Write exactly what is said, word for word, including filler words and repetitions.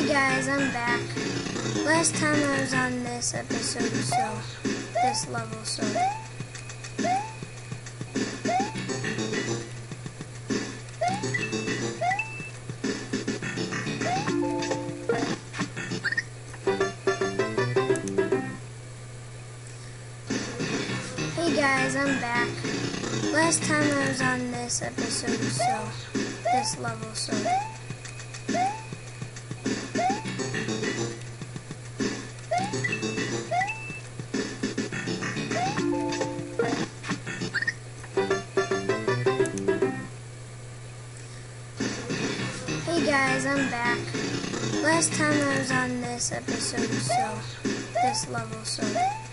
Hey guys, I'm back. Last time I was on this episode, so this level, so Hey guys, I'm back. Last time I was on this episode, so this level, so Hey guys, I'm back. Last time I was on this episode, so this level, so